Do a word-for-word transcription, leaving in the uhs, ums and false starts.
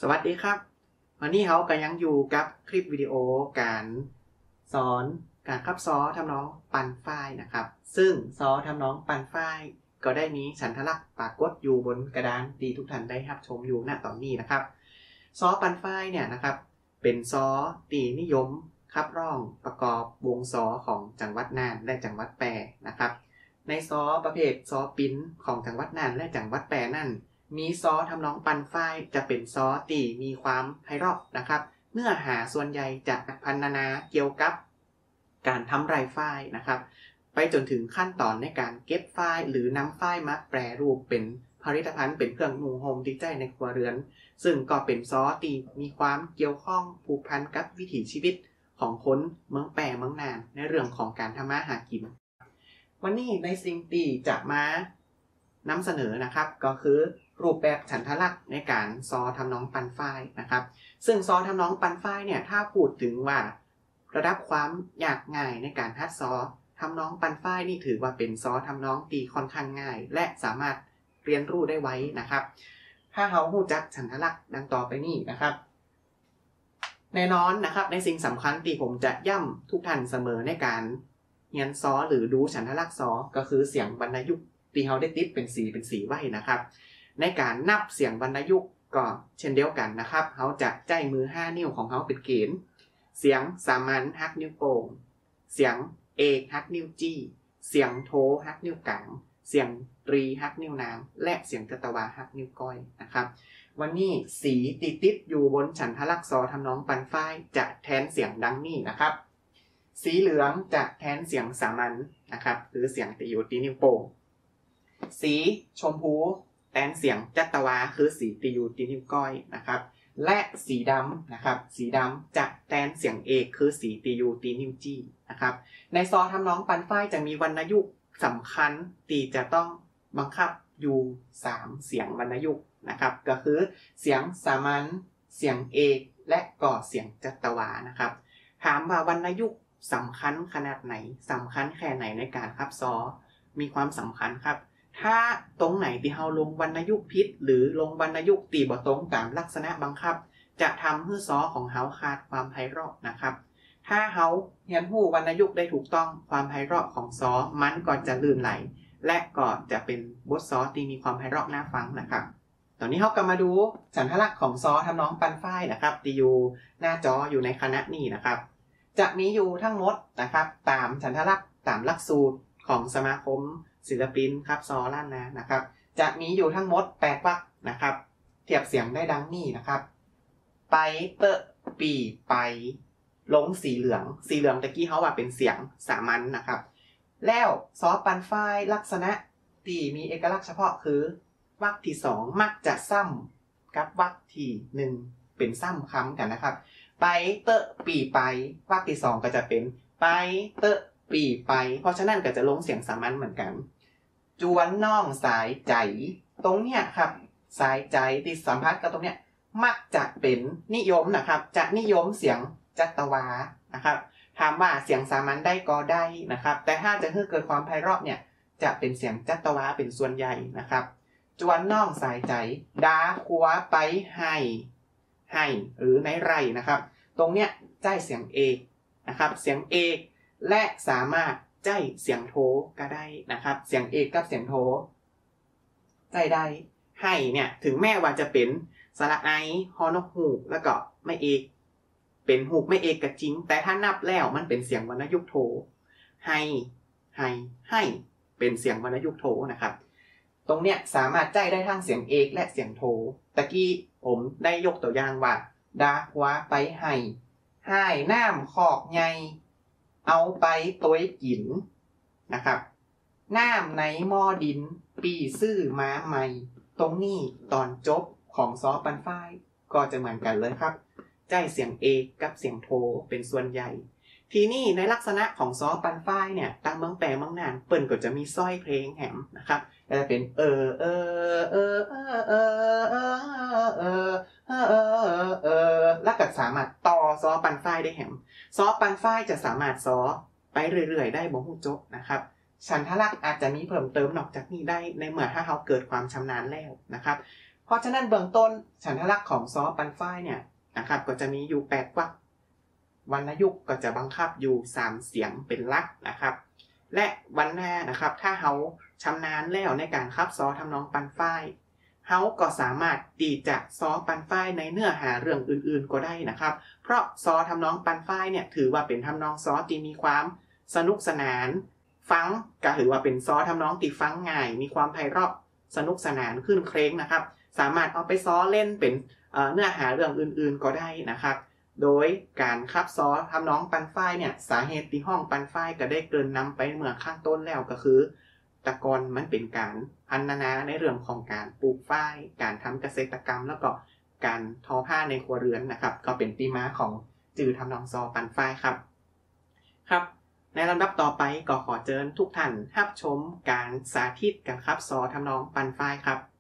วัสดีครับวันนี้เขาก็ยังอยู่กับคลิปวิดีโอการสอนการขับซ้อทำนองปั่นฝ้ายนะครับซึ่งซ้อทำนองปั่นฝ้ายก็ได้มีสัญลักษณ์ปรากฏอยู่บนกระดานที่ทุกท่านได้รับชมอยู่ณตอนนี้นะครับซ้อปั่นฝ้ายเนี่ยนะครับเป็นซ้อตีนิยมขับร้องประกอบวงซ้อของจังหวัดน่านและจังหวัดแปรนะครับในซ้อประเภทซ้อปิ้นของจังหวัดน่านและจังหวัดแปรนั่นมีซ้อทำนองปั่นฝ้ายจะเป็นซ้อตีมีความไพเราะนะครับเนื้อหาส่วนใหญ่จะพรรณนาเกี่ยวกับการทำไรฝ้ายนะครับไปจนถึงขั้นตอนในการเก็บฝ้ายหรือนำฝ้ายมาแปรรูปเป็นผลิตภัณฑ์เป็นเครื่องนุ่งห่มที่ใช้ในครัวเรือนซึ่งก็เป็นซ้อตีมีความเกี่ยวข้องผูกพันกับวิถีชีวิตของคนเมืองแปรเมืองน่านในเรื่องของการทำมาหากินวันนี้ในสิ่งที่จะมานำเสนอนะครับก็คือรูปแบบฉันทลักษณ์ในการซ้อทำนองปั่นฝ้ายนะครับซึ่งซ้อทำนองปั่นฝ้ายเนี่ยถ้าพูดถึงว่าระดับความยากง่ายในการฮัดซ้อทำนองปั่นฝ้ายนี่ถือว่าเป็นซ้อทำนองตีค่อนข้างง่ายและสามารถเรียนรู้ได้ไวนะครับถ้าเรารู้จักฉันทลักษณ์ดังต่อไปนี้นะครับแน่นอนนะครับในสิ่งสำคัญที่ผมจะย้ำทุกท่านเสมอในการเรียนซ้อหรือดูฉันทลักษณ์ซ้อก็คือเสียงวรรณยุกต์ที่เราได้ติดเป็นสีเป็นสีไว้นะครับในการนับเสียงวรรณยุกต์ก็เช่นเดียวกันนะครับเขาจะใจมือห้านิ้วของเขาเป็นเกณฑ์เสียงสามัญฮักนิ้วโป้งเสียงเอกฮักนิ้วจี้เสียงโทฮักนิ้วกลางเสียงตรีฮักนิ้วนางและเสียงจัตวาฮักนิ้วก้อยนะครับวันนี้สีติดติดอยู่บนฉันทลักษณ์ซ้อทำนองปั่นฝ้ายจะแทนเสียงดังนี้นะครับสีเหลืองจะแทนเสียงสามัญนะครับหรือเสียงตีอยู่ที่นิ้วโป้งสีชมพูแทนเสียงจัตวาคือสีตีอยู่ที่นิ้วก้อยนะครับและสีดำนะครับสีดำจะแทนเสียงเอกคือสีตีอยู่ที่นิ้วจี้นะครับในซ้อทำนองปั่นฝ้ายจะมีวรรณยุกต์สำคัญที่จะต้องบังคับอยู่สามเสียงวรรณยุกต์นะครับก็คือเสียงสามัญเสียงเอกและก็เสียงจัตวานะครับถามว่าวรรณยุกต์สำคัญขนาดไหนสำคัญแค่ไหนในการขับซ้อมีความสำคัญครับถ้าตรงไหนที่เราลงวรรณยุกต์ผิดหรือลงวรรณยุกต์ตีบ่ตรงตามลักษณะบังคับจะทำให้ซ้อของเราขาดความไพเราะนะครับถ้าเราเรียนรู้วรรณยุกต์ได้ถูกต้องความไพเราะของซ้อมันก็จะลื่นไหลและก็จะเป็นบทซ้อที่มีความไพเราะน่าฟังนะครับตอนนี้เรากลับมาดูฉันทลักษณ์ของซ้อทำนองปั่นฝ้ายนะครับที่อยู่หน้าจออยู่ในคณะนี้นะครับจะมีอยู่ทั้งหมดนะครับตามฉันทลักษณ์ตามหลักสูตรของสมาคมศิลปินครับซ้อล้านนานะครับจะมีอยู่ทั้งหมดแปดวรรคนะครับเทียบเสียงได้ดังนี้นะครับไปเตอะปีไปลงสีเหลืองสีเหลืองตะกี้เขาว่าเป็นเสียงสามัญ นะครับแล้วซ้อปั่นฝ้ายลักษณะที่มีเอกลักษณ์เฉพาะคือวรรคที่สองมักจะซ้ำกับวรรคที่หนึ่งเป็นซ้ำค้ำกันนะครับไปเตอะปีไปวรรคที่สองก็จะเป็นไปเตอะปีไปเพราะฉะนั้นก็จะลงเสียงสามัญเหมือนกันจวนน่องสายใจตรงเนี้ยครับสายใจที่สัมพันธ์กับตรงเนี้ยมักจะเป็นนิยมนะครับจะนิยมเสียงจัตวานะครับถามว่าเสียงสามัญได้ก็ได้นะครับแต่ถ้าจะให้เกิดความไพเราะเนี่ยจะเป็นเสียงจัตวาเป็นส่วนใหญ่นะครับจวนน่องสายใจดาคัวไปให้ให้หรือในไรนะครับตรงเนี้ยใจเสียงเอกนะครับเสียงเอกและสามารถใจเสียงโทก็ได้นะครับเสียงเอกกับเสียงโทใจได้ให้เนี่ยถึงแม้ว่าจะเป็นสระไอฮอนกฮูกแล้วก็ไม่เอกเป็นฮูกไม่เอกก็จริงแต่ถ้านับแล้วมันเป็นเสียงวรรณยุกต์โทให้ให้ให้เป็นเสียงวรรณยุกต์โทนะครับตรงเนี้ยสามารถใจได้ทั้งเสียงเอกและเสียงโทตะกี้ผมได้ยกตัวอย่างว่าดาควาไปให้ให้น้ำขอกใหญ่เอาไปตัวกินนะครับน้ำในหม้อดินปีซื่อม้าใหม่ตรงนี้ตอนจบของซ้อปั่นฝ้ายก็จะเหมือนกันเลยครับใจเสียงเอกกับเสียงโทเป็นส่วนใหญ่ทีนี้ในลักษณะของซ้อปั่นฝ้ายเนี่ยตั้งเมืองแปรเมืองน่านเปิ้นก็จะมีสร้อยเพลงแหมนะครับจะเป็นเออเออเออเออเออเออเออเออเออเออแล้วก็สามารถต่อซ้อปั่นฝ้ายได้แหมซ้อปั่นฝ้ายจะสามารถซ้อไปเรื่อยๆได้บ่ฮู้จบนะครับฉันทลักษณ์อาจจะมีเพิ่มเติมนอกจากนี้ได้ในเมื่อถ้าเราเกิดความชำนาญแล้วนะครับเพราะฉะนั้นเบื้องต้นฉันทลักษณ์ของซอปันฝ้ายเนี่ยนะครับก็จะมีอยู่แปดวรรควรรณยุกต์ก็จะบังคับอยู่สามเสียงเป็นหลักนะครับและวรรณะนะครับถ้าเฮาชำนาญแล้วในการคับซอทำนองปันฝ้ายเฮาก็สามารถตีจากซอปันฝ้ายในเนื้อหาเรื่องอื่นๆก็ได้นะครับเพราะซอทำนองปันฝ้ายเนี่ยถือว่าเป็นทำนองซอที่มีความสนุกสนานฟังก็ถือว่าเป็นซอทำนองที่ฟังง่ายมีความไพเราะสนุกสนานขึ้นเครงนะครับสามารถเอาไปซ้อเล่นเป็นเนื้อหาเรื่องอื่นๆก็ได้นะครับโดยการคับซ้อทำนองปันฝ้ายเนี่ยสาเหตุที่ห้องปันฝ้ายก็ได้เกริ่นนำไปเมื่อข้างต้นแล้วก็คือแต่ก่อนมันเป็นการพัฒนาในเรื่องของการปลูกฝ้ายการทำเกษตรกรรมแล้วก็การทอผ้าในครัวเรือนนะครับก็เป็นที่มาของจื่อทำนองซอปันฝ้ายครับครับในลำดับต่อไปก็ขอเชิญทุกท่านรับชมการสาธิตการคับซอทำนองปันฝ้ายครับ